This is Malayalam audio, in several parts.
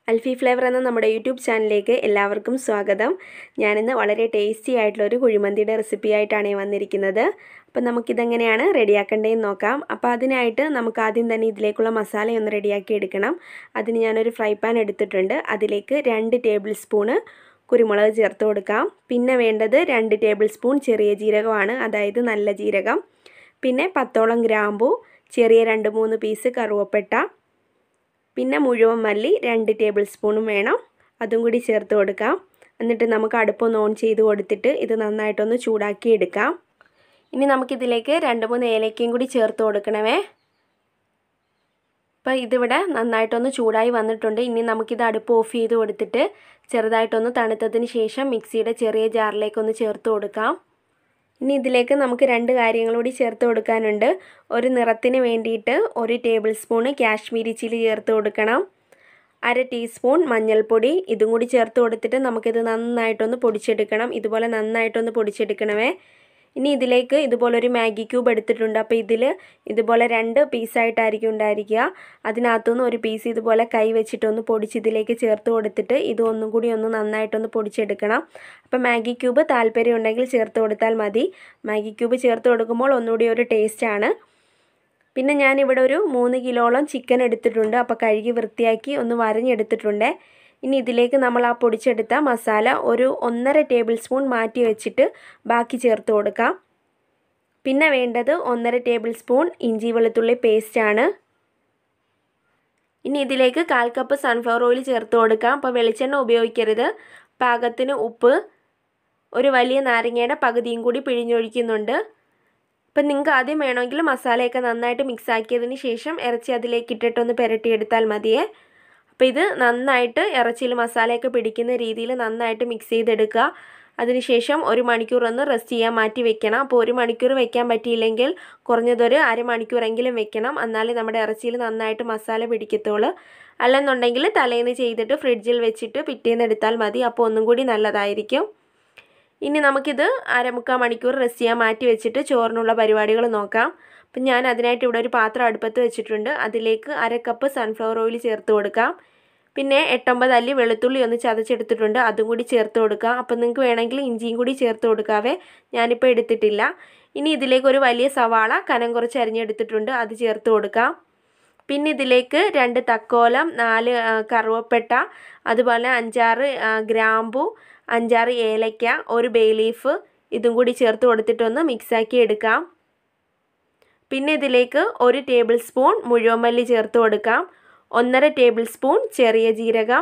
അൽഫി ഫ്ലേവർ എന്ന നമ്മുടെ യൂട്യൂബ് ചാനലിലേക്ക് എല്ലാവർക്കും സ്വാഗതം. ഞാനിന്ന് വളരെ ടേസ്റ്റി ആയിട്ടുള്ളൊരു കുഴിമന്തിയുടെ റെസിപ്പി ആയിട്ടാണ് വന്നിരിക്കുന്നത്. അപ്പോൾ നമുക്കിതെങ്ങനെയാണ് റെഡിയാക്കേണ്ടതെന്ന് നോക്കാം. അപ്പോൾ അതിനായിട്ട് നമുക്ക് ആദ്യം തന്നെ ഇതിലേക്കുള്ള മസാലയൊന്ന് റെഡിയാക്കി എടുക്കണം. അതിന് ഞാനൊരു ഫ്രൈ പാൻ എടുത്തിട്ടുണ്ട്. അതിലേക്ക് 2 ടേബിൾ സ്പൂണ് കുരുമുളക് ചേർത്ത് കൊടുക്കാം. പിന്നെ വേണ്ടത് 2 ടേബിൾ സ്പൂൺ ചെറിയ ജീരകമാണ്, അതായത് നല്ല ജീരകം. പിന്നെ 10ഓളം ഗ്രാമ്പൂ, ചെറിയ 2-3 പീസ് കറുവപ്പട്ട, പിന്നെ മുഴുവൻ മല്ലി 2 ടേബിൾ സ്പൂണും വേണം, അതും കൂടി ചേർത്ത് കൊടുക്കാം. എന്നിട്ട് നമുക്ക് അടുപ്പൊന്ന് ഓൺ ചെയ്ത് കൊടുത്തിട്ട് ഇത് നന്നായിട്ടൊന്ന് ചൂടാക്കി എടുക്കാം. ഇനി നമുക്കിതിലേക്ക് 2-3 ഏലക്കയും കൂടി ചേർത്ത് കൊടുക്കണമേ. അപ്പോൾ ഇതിവിടെ നന്നായിട്ടൊന്ന് ചൂടായി വന്നിട്ടുണ്ട്. ഇനി നമുക്കിത് അടുപ്പ് ഓഫ് ചെയ്ത് കൊടുത്തിട്ട് ചെറുതായിട്ടൊന്ന് തണുത്തതിന് ശേഷം മിക്സിയുടെ ചെറിയ ജാറിലേക്കൊന്ന് ചേർത്ത് കൊടുക്കാം. ഇനി ഇതിലേക്ക് നമുക്ക് 2 കാര്യങ്ങൾ കൂടി ചേർത്ത് കൊടുക്കാനുണ്ട്. ഒരു നിറത്തിന് വേണ്ടിയിട്ട് 1 ടേബിൾ സ്പൂണ് കാശ്മീരി ചില്ലി ചേർത്ത് കൊടുക്കണം. 1/2 ടീസ്പൂൺ മഞ്ഞൾപ്പൊടി, ഇതും കൂടി ചേർത്ത് കൊടുത്തിട്ട് നമുക്കിത് നന്നായിട്ടൊന്ന് പൊടിച്ചെടുക്കണം. ഇതുപോലെ നന്നായിട്ടൊന്ന് പൊടിച്ചെടുക്കണമേ. ഇനി ഇതിലേക്ക് ഇതുപോലൊരു മാഗി ക്യൂബ് എടുത്തിട്ടുണ്ട്. അപ്പോൾ ഇതുപോലെ 2 പീസായിട്ടായിരിക്കും ഉണ്ടായിരിക്കുക. അതിനകത്തുനിന്ന് ഒരു പീസ് ഇതുപോലെ കൈ വെച്ചിട്ടൊന്ന് പൊടിച്ച് ഇതിലേക്ക് ചേർത്ത് കൊടുത്തിട്ട് ഇതൊന്നും കൂടി ഒന്ന് നന്നായിട്ടൊന്ന് പൊടിച്ചെടുക്കണം. അപ്പോൾ മാഗി ക്യൂബ് താല്പര്യം ഉണ്ടെങ്കിൽ ചേർത്ത് കൊടുത്താൽ മതി. മാഗി ക്യൂബ് ചേർത്ത് കൊടുക്കുമ്പോൾ ഒന്നുകൂടി ഒരു ടേസ്റ്റാണ്. പിന്നെ ഞാനിവിടെ ഒരു 3 കിലോളം ചിക്കൻ എടുത്തിട്ടുണ്ട്. അപ്പോൾ കഴുകി വൃത്തിയാക്കി ഒന്ന് വരഞ്ഞെടുത്തിട്ടുണ്ട്. ഇനി ഇതിലേക്ക് നമ്മൾ ആ പൊടിച്ചെടുത്ത മസാല ഒരു 1.5 ടേബിൾ സ്പൂൺ മാറ്റി വെച്ചിട്ട് ബാക്കി ചേർത്ത് കൊടുക്കാം. പിന്നെ വേണ്ടത് 1.5 ടേബിൾ സ്പൂൺ ഇഞ്ചി വെളുത്തുള്ളി പേസ്റ്റാണ്. ഇനി ഇതിലേക്ക് 1/4 കപ്പ് സൺഫ്ലവർ ഓയിൽ ചേർത്ത് കൊടുക്കാം. അപ്പോൾ വെളിച്ചെണ്ണ ഉപയോഗിക്കരുത്. പാകത്തിന് ഉപ്പ്, ഒരു വലിയ നാരങ്ങയുടെ പകുതിയും കൂടി പിഴിഞ്ഞൊഴിക്കുന്നുണ്ട്. അപ്പം നിങ്ങൾക്ക് ആദ്യം വേണമെങ്കിൽ മസാലയൊക്കെ നന്നായിട്ട് മിക്സ് ആക്കിയതിന് ശേഷം ഇറച്ചി അതിലേക്ക് ഇട്ടിട്ടൊന്ന് പുരട്ടിയെടുത്താൽ മതിയേ. അപ്പോൾ ഇത് നന്നായിട്ട് ഇറച്ചിയിൽ മസാലയൊക്കെ പിടിക്കുന്ന രീതിയിൽ നന്നായിട്ട് മിക്സ് ചെയ്തെടുക്കുക. അതിനുശേഷം 1 മണിക്കൂർ ഒന്ന് റെസ്റ്റ് ചെയ്യാൻ മാറ്റി വെക്കണം. അപ്പോൾ 1 മണിക്കൂർ വെക്കാൻ പറ്റിയില്ലെങ്കിൽ കുറഞ്ഞതൊരു അരമണിക്കൂറെങ്കിലും വെക്കണം. എന്നാലേ നമ്മുടെ ഇറച്ചിയിൽ നന്നായിട്ട് മസാല പിടിക്കത്തുള്ളൂ. അല്ലെന്നുണ്ടെങ്കിൽ തലേന്ന് ചെയ്തിട്ട് ഫ്രിഡ്ജിൽ വെച്ചിട്ട് പിറ്റേന്ന് എടുത്താൽ മതി. അപ്പോൾ ഒന്നും കൂടി നല്ലതായിരിക്കും. ഇനി നമുക്കിത് 1/4 മണിക്കൂർ റെസ്റ്റ് ചെയ്യാൻ മാറ്റി വെച്ചിട്ട് ചോറിനുള്ള പരിപാടികൾ നോക്കാം. അപ്പം ഞാൻ അതിനായിട്ട് ഇവിടെ ഒരു പാത്രം അടുപ്പത്ത് വെച്ചിട്ടുണ്ട്. അതിലേക്ക് 1/2 കപ്പ് സൺഫ്ലവർ ഓയിൽ ചേർത്ത് കൊടുക്കാം. പിന്നെ 8-9 അല്ലി വെളുത്തുള്ളി ഒന്ന് ചതച്ചെടുത്തിട്ടുണ്ട്, അതും കൂടി ചേർത്ത് കൊടുക്കാം. അപ്പം നിങ്ങൾക്ക് വേണമെങ്കിൽ ഇഞ്ചിയും കൂടി ചേർത്ത് കൊടുക്കാവേ, ഞാനിപ്പോൾ എടുത്തിട്ടില്ല. ഇനി ഇതിലേക്ക് ഒരു വലിയ സവാള കനം കുറച്ച് അരിഞ്ഞെടുത്തിട്ടുണ്ട്, അത് ചേർത്ത് കൊടുക്കാം. പിന്നെ ഇതിലേക്ക് 2 തക്കോലം, 4 കറുവപ്പട്ട, അതുപോലെ 5-6 ഗ്രാമ്പു, 5-6 ഏലയ്ക്ക, 1 ബേ ലീഫ്, ഇതും കൂടി ചേർത്ത് കൊടുത്തിട്ടൊന്ന് മിക്സാക്കി എടുക്കാം. പിന്നെ ഇതിലേക്ക് 1 ടേബിൾ സ്പൂൺ മുഴുവൻ മല്ലി ചേർത്ത് കൊടുക്കാം. 1.5 ടേബിൾ സ്പൂൺ ചെറിയ ജീരകം.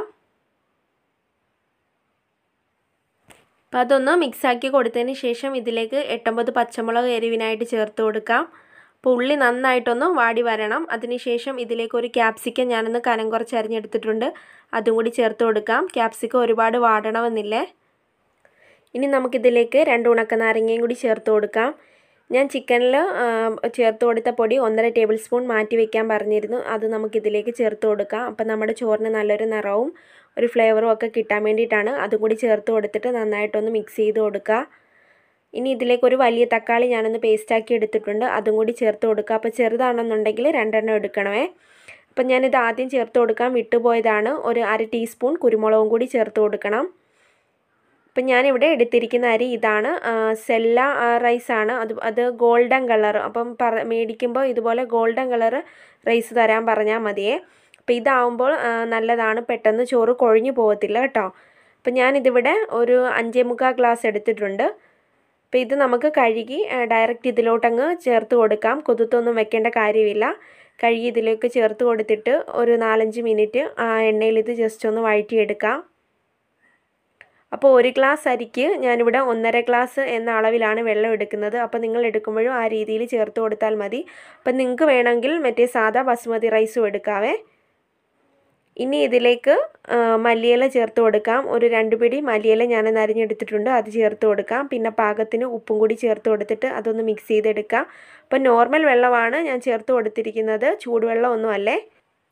അപ്പോൾ അതൊന്ന് മിക്സാക്കി കൊടുത്തതിന് ശേഷം ഇതിലേക്ക് 8-9 പച്ചമുളക് എരിവിനായിട്ട് ചേർത്ത് കൊടുക്കാം. അപ്പോൾ ഉള്ളി നന്നായിട്ടൊന്ന് വാടി വരണം. അതിനുശേഷം ഇതിലേക്ക് ഒരു ക്യാപ്സിക്കം ഞാനൊന്ന് കനം കുറച്ച് അരിഞ്ഞെടുത്തിട്ടുണ്ട്, അതും കൂടി ചേർത്ത് കൊടുക്കാം. ക്യാപ്സിക്കം ഒരുപാട് വാടണമെന്നില്ലേ. ഇനി നമുക്കിതിലേക്ക് 2 ഉണക്കനാരങ്ങയും കൂടി ചേർത്ത് കൊടുക്കാം. ഞാൻ ചിക്കനിൽ ചേർത്ത് കൊടുത്ത പൊടി 1.5 ടേബിൾ സ്പൂൺ മാറ്റി വയ്ക്കാൻ പറഞ്ഞിരുന്നു, അത് നമുക്കിതിലേക്ക് ചേർത്ത് കൊടുക്കാം. അപ്പം നമ്മുടെ ചോറിന് നല്ലൊരു നിറവും ഒരു ഫ്ലേവറും ഒക്കെ കിട്ടാൻ വേണ്ടിയിട്ടാണ്. അതും കൂടി ചേർത്ത് കൊടുത്തിട്ട് നന്നായിട്ടൊന്ന് മിക്സ് ചെയ്ത് കൊടുക്കുക. ഇനി ഇതിലേക്ക് ഒരു വലിയ തക്കാളി ഞാനൊന്ന് പേസ്റ്റാക്കി എടുത്തിട്ടുണ്ട്, അതും കൂടി ചേർത്ത് കൊടുക്കുക. അപ്പോൾ ചെറുതാണെന്നുണ്ടെങ്കിൽ 2 എണ്ണം എടുക്കണമേ. അപ്പം ഞാനിത് ആദ്യം ചേർത്ത് കൊടുക്കാൻ വിട്ടുപോയതാണ്. ഒരു 1/2 ടീസ്പൂൺ കുരുമുളകും കൂടി ചേർത്ത് കൊടുക്കണം. അപ്പം ഞാനിവിടെ എടുത്തിരിക്കുന്ന അരി ഇതാണ്, സെല്ല റൈസാണ്. അത് ഗോൾഡൻ കളർ. അപ്പം മേടിക്കുമ്പോൾ ഇതുപോലെ ഗോൾഡൻ കളർ റൈസ് തരാൻ പറഞ്ഞാൽ മതിയേ. അപ്പോൾ ഇതാവുമ്പോൾ നല്ലതാണ്, പെട്ടെന്ന് ചോറ് കൊഴിഞ്ഞു പോകത്തില്ല കേട്ടോ. അപ്പം ഞാനിതിവിടെ ഒരു 5.25 ഗ്ലാസ് എടുത്തിട്ടുണ്ട്. അപ്പോൾ ഇത് നമുക്ക് കഴുകി ഡയറക്റ്റ് ഇതിലോട്ടങ്ങ് ചേർത്ത് കൊടുക്കാം. കുതിർത്തൊന്നും വെക്കേണ്ട കാര്യമില്ല. കഴുകി ഇതിലേക്ക് ചേർത്ത് കൊടുത്തിട്ട് ഒരു 4-5 മിനിറ്റ് ആ എണ്ണയിൽ ഇത് ജസ്റ്റ് ഒന്ന് വഴറ്റിയെടുക്കാം. അപ്പോൾ 1 ഗ്ലാസ് അരിക്ക് ഞാനിവിടെ 1.5 ഗ്ലാസ് എന്ന അളവിലാണ് വെള്ളം എടുക്കുന്നത്. അപ്പോൾ നിങ്ങൾ എടുക്കുമ്പോഴും ആ രീതിയിൽ ചേർത്ത് കൊടുത്താൽ മതി. അപ്പം നിങ്ങൾക്ക് വേണമെങ്കിൽ മറ്റേ സാദാ ബസുമതി റൈസും എടുക്കാവേ. ഇനി ഇതിലേക്ക് മല്ലിയില ചേർത്ത് കൊടുക്കാം. ഒരു 2 പിടി മല്ലിയില ഞാൻ അരിഞ്ഞെടുത്തിട്ടുണ്ട്, അത് ചേർത്ത് കൊടുക്കാം. പിന്നെ പാകത്തിന് ഉപ്പും കൂടി ചേർത്ത് കൊടുത്തിട്ട് അതൊന്ന് മിക്സ് ചെയ്തെടുക്കാം. അപ്പോൾ നോർമൽ വെള്ളമാണ് ഞാൻ ചേർത്ത് കൊടുത്തിരിക്കുന്നത്, ചൂടുവെള്ളം ഒന്നും അല്ലേ.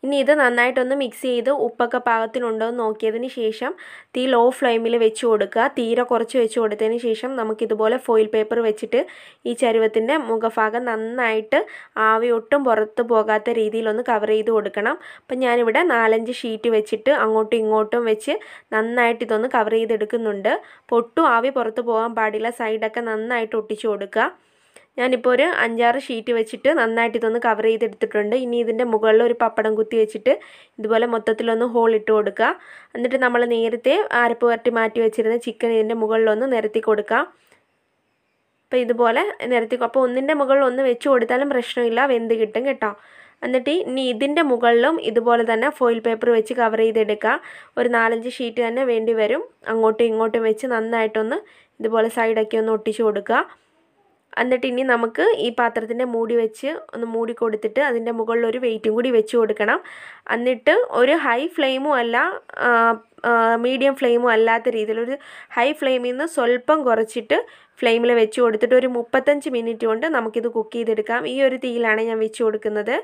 ഇനി ഇത് നന്നായിട്ടൊന്ന് മിക്സ് ചെയ്ത് ഉപ്പൊക്കെ പാകത്തിനുണ്ടോ എന്ന് നോക്കിയതിന് ശേഷം തീ ലോ ഫ്ലെയിമിൽ വെച്ച് കൊടുക്കുക. തീരെ കുറച്ച് വെച്ച് കൊടുത്തതിന് ശേഷം നമുക്കിതുപോലെ ഫോയിൽ പേപ്പർ വെച്ചിട്ട് ഈ ചരുവത്തിൻ്റെ മുഖഭാഗം നന്നായിട്ട് ആവി ഒട്ടും പുറത്ത് പോകാത്ത രീതിയിലൊന്ന് കവർ ചെയ്ത് കൊടുക്കണം. അപ്പം ഞാനിവിടെ 4-5 ഷീറ്റ് വെച്ചിട്ട് അങ്ങോട്ടും ഇങ്ങോട്ടും വെച്ച് നന്നായിട്ട് ഇതൊന്ന് കവർ ചെയ്തെടുക്കുന്നുണ്ട്. പൊട്ടും ആവി പുറത്ത് പോകാൻ പാടില്ല. സൈഡൊക്കെ നന്നായിട്ട് ഒട്ടിച്ചു കൊടുക്കുക. ഞാനിപ്പോൾ ഒരു 5-6 ഷീറ്റ് വെച്ചിട്ട് നന്നായിട്ട് ഇതൊന്ന് കവർ ചെയ്തെടുത്തിട്ടുണ്ട്. ഇനി ഇതിൻ്റെ മുകളിൽ ഒരു പപ്പടം കുത്തി വെച്ചിട്ട് ഇതുപോലെ മൊത്തത്തിലൊന്ന് ഹോൾ ഇട്ട് കൊടുക്കുക. എന്നിട്ട് നമ്മൾ നേരത്തെ അരപ്പ് പുരട്ടി മാറ്റി വെച്ചിരുന്ന ചിക്കൻ ഇതിൻ്റെ മുകളിലൊന്ന് നിരത്തി കൊടുക്കുക. അപ്പോൾ ഇതുപോലെ നിരത്തി, അപ്പോൾ ഒന്നിൻ്റെ മുകളിൽ ഒന്ന് വെച്ച് കൊടുത്താലും പ്രശ്നമില്ല, വെന്ത് കിട്ടും കേട്ടോ. എന്നിട്ട് ഇനി ഇതിൻ്റെ മുകളിലും ഇതുപോലെ തന്നെ ഫോയിൽ പേപ്പർ വെച്ച് കവർ ചെയ്തെടുക്കുക. ഒരു 4-5 ഷീറ്റ് തന്നെ വേണ്ടി വരും. അങ്ങോട്ടും ഇങ്ങോട്ടും വെച്ച് നന്നായിട്ടൊന്ന് ഇതുപോലെ സൈഡൊക്കെ ഒന്ന് ഒട്ടിച്ചു കൊടുക്കുക. എന്നിട്ട് ഇനി നമുക്ക് ഈ പാത്രത്തിൻ്റെ മൂടി വെച്ച് ഒന്ന് മൂടി കൊടുത്തിട്ട് അതിൻ്റെ മുകളിൽ ഒരു വെയിറ്റും കൂടി വെച്ച് കൊടുക്കണം. എന്നിട്ട് ഒരു ഹൈ ഫ്ലെയിമും അല്ല മീഡിയം ഫ്ലെയിമും അല്ലാത്ത രീതിയിൽ ഒരു ഹൈ ഫ്ലെയിമിൽ നിന്ന് സ്വല്പം കുറച്ചിട്ട് ഫ്ലെയിമിൽ വെച്ച് കൊടുത്തിട്ട് ഒരു 35 മിനിറ്റ് കൊണ്ട് നമുക്കിത് കുക്ക് ചെയ്തെടുക്കാം. ഈ ഒരു തീയിലാണ് ഞാൻ വെച്ച് കൊടുക്കുന്നത്.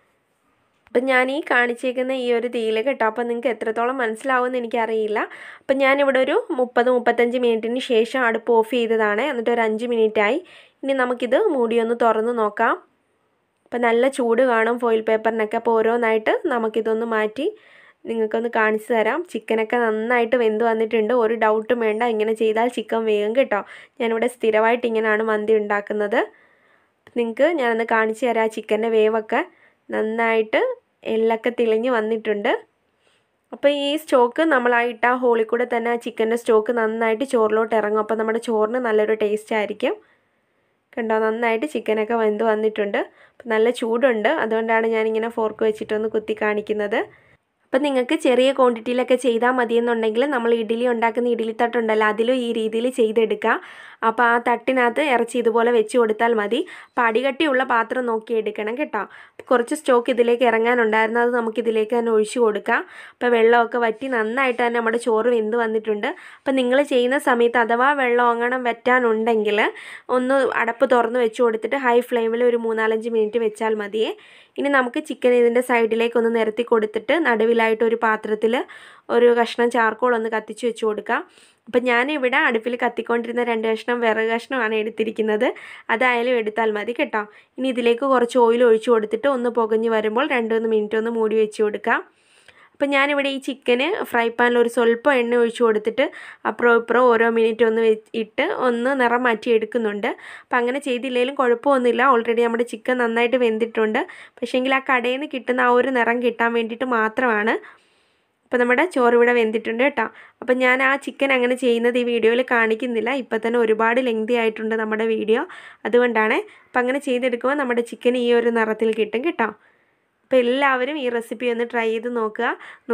അപ്പം ഞാൻ ഈ കാണിച്ചേക്കുന്ന ഈ ഒരു തീയിൽ കേട്ടോ. അപ്പം നിങ്ങൾക്ക് എത്രത്തോളം മനസ്സിലാവുമെന്ന് എനിക്കറിയില്ല. അപ്പം ഞാനിവിടെ ഒരു 30-35 മിനിറ്റിന് ശേഷം അടുപ്പ് ഓഫ് ചെയ്തതാണ്. എന്നിട്ട് ഒരു 5 മിനിറ്റായി. ഇനി നമുക്കിത് മൂടിയൊന്ന് തുറന്ന് നോക്കാം. അപ്പം നല്ല ചൂട് കാണും ഫോയിൽ പേപ്പറിനൊക്കെ. അപ്പോൾ ഓരോന്നായിട്ട് നമുക്കിതൊന്ന് മാറ്റി നിങ്ങൾക്കൊന്ന് കാണിച്ചു തരാം. ചിക്കനൊക്കെ നന്നായിട്ട് വെന്ത് വന്നിട്ടുണ്ട്. ഒരു ഡൗട്ടും വേണ്ട, ഇങ്ങനെ ചെയ്താൽ ചിക്കൻ വേഗം കേട്ടോ. ഞാനിവിടെ സ്ഥിരമായിട്ട് ഇങ്ങനെയാണ് മന്തി ഉണ്ടാക്കുന്നത്. നിങ്ങൾക്ക് ഞാനൊന്ന് കാണിച്ചു തരാം. ചിക്കൻ്റെ വേവൊക്കെ നന്നായിട്ട് എല്ലൊക്കെ തെളിഞ്ഞ് വന്നിട്ടുണ്ട്. അപ്പോൾ ഈ സ്റ്റോക്ക് നമ്മളായിട്ട് ആ ഹോളിൽ കൂടെ തന്നെ ആ ചിക്കൻ്റെ സ്റ്റോക്ക് നന്നായിട്ട് ചോറിലോട്ട് ഇറങ്ങും. അപ്പോൾ നമ്മുടെ ചോറിന് നല്ലൊരു ടേസ്റ്റ് ആയിരിക്കും. കണ്ടോ, നന്നായിട്ട് ചിക്കനൊക്കെ വെന്ത് വന്നിട്ടുണ്ട്. അപ്പം നല്ല ചൂടുണ്ട്, അതുകൊണ്ടാണ് ഞാനിങ്ങനെ ഫോർക്ക് വെച്ചിട്ടൊന്ന് കുത്തി കാണിക്കുന്നത്. അപ്പം നിങ്ങൾക്ക് ചെറിയ ക്വാണ്ടിറ്റിയിലൊക്കെ ചെയ്താൽ മതിയെന്നുണ്ടെങ്കിൽ നമ്മൾ ഇഡ്ഡലി ഉണ്ടാക്കുന്ന ഇഡ്ഡലി തട്ടുണ്ടല്ലോ, അതിലും ഈ രീതിയിൽ ചെയ്തെടുക്കുക. അപ്പോൾ ആ തട്ടിനകത്ത് ഇറച്ചി ഇതുപോലെ വെച്ച് കൊടുത്താൽ മതി. അപ്പോൾ അടികട്ടിയുള്ള പാത്രം നോക്കി എടുക്കണം കേട്ടോ. കുറച്ച് സ്റ്റോക്ക് ഇതിലേക്ക് ഇറങ്ങാനുണ്ടായിരുന്നു, അത് നമുക്കിതിലേക്ക് തന്നെ ഒഴിച്ചു കൊടുക്കാം. അപ്പോൾ വെള്ളമൊക്കെ വറ്റി നന്നായിട്ട് തന്നെ നമ്മുടെ ചോറ് വെന്ത് വന്നിട്ടുണ്ട്. അപ്പോൾ നിങ്ങൾ ചെയ്യുന്ന സമയത്ത് അഥവാ വെള്ളം അങ്ങനെ വറ്റാനുണ്ടെങ്കിൽ ഒന്ന് അടപ്പ് തുറന്ന് വെച്ച് കൊടുത്തിട്ട് ഹൈ ഫ്ലെയിമിൽ ഒരു 3-4-5 മിനിറ്റ് വെച്ചാൽ മതിയേ. ഇനി നമുക്ക് ചിക്കൻ ഇതിൻ്റെ സൈഡിലേക്ക് ഒന്ന് നിരത്തി കൊടുത്തിട്ട് നടുവിലായിട്ട് ഒരു പാത്രത്തിൽ ഒരു കഷ്ണം ചാർക്കോൾ ഒന്ന് കത്തിച്ച് വെച്ച് കൊടുക്കാം. അപ്പം ഞാനിവിടെ അടുപ്പിൽ കത്തിക്കൊണ്ടിരുന്ന 2 കഷ്ണം വിറക് കഷ്ണമാണ് എടുത്തിരിക്കുന്നത്. അതായാലും എടുത്താൽ മതി കേട്ടോ. ഇനി ഇതിലേക്ക് കുറച്ച് ഓയിൽ ഒഴിച്ച് കൊടുത്തിട്ട് ഒന്ന് പുകഞ്ഞ് വരുമ്പോൾ 2-3 മിനിറ്റ് ഒന്ന് മൂടി വെച്ച് കൊടുക്കാം. അപ്പം ഞാനിവിടെ ഈ ചിക്കന് ഫ്രൈ പാനിൽ ഒരു സ്വല്പം എണ്ണ ഒഴിച്ച് കൊടുത്തിട്ട് അപ്പുറം ഇപ്പുറം ഓരോ മിനിറ്റ് ഒന്ന് ഇട്ട് ഒന്ന് നിറം മാറ്റി എടുക്കുന്നുണ്ട്. അപ്പം അങ്ങനെ ചെയ്തില്ലെങ്കിലും കുഴപ്പമൊന്നുമില്ല. ഓൾറെഡി നമ്മുടെ ചിക്കൻ നന്നായിട്ട് വെന്തിട്ടുണ്ട്. പക്ഷേങ്കിൽ ആ കടയിൽ നിന്ന് കിട്ടുന്ന ആ ഒരു നിറം കിട്ടാൻ വേണ്ടിയിട്ട് മാത്രമാണ്. അപ്പോൾ നമ്മുടെ ചോറ് ഇവിടെ വെന്തിട്ടുണ്ട് കേട്ടോ. അപ്പം ഞാൻ ആ ചിക്കൻ അങ്ങനെ ചെയ്യുന്നത് ഈ വീഡിയോയിൽ കാണിക്കുന്നില്ല. ഇപ്പം തന്നെ ഒരുപാട് ലെങ്തി ആയിട്ടുണ്ട് നമ്മുടെ വീഡിയോ, അതുകൊണ്ടാണ്. അപ്പം അങ്ങനെ ചെയ്തെടുക്കുമ്പോൾ നമ്മുടെ ചിക്കൻ ഈ ഒരു നിറത്തിൽ കിട്ടും കേട്ടോ. അപ്പോൾ എല്ലാവരും ഈ റെസിപ്പി ഒന്ന് ട്രൈ ചെയ്ത് നോക്കുക.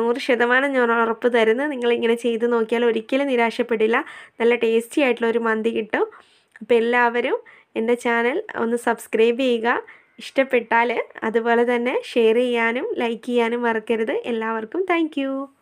100% ഞാൻ ഉറപ്പ് തരുന്നു, നിങ്ങളിങ്ങനെ ചെയ്ത് നോക്കിയാൽ ഒരിക്കലും നിരാശപ്പെടില്ല. നല്ല ടേസ്റ്റി ആയിട്ടുള്ളൊരു മന്തി കിട്ടും. അപ്പോൾ എല്ലാവരും എൻ്റെ ചാനൽ ഒന്ന് സബ്സ്ക്രൈബ് ചെയ്യുക. ഇഷ്ടപ്പെട്ടാൽ അതുപോലെ തന്നെ ഷെയർ ചെയ്യാനും ലൈക്ക് ചെയ്യാനും മറക്കരുത്. എല്ലാവർക്കും താങ്ക്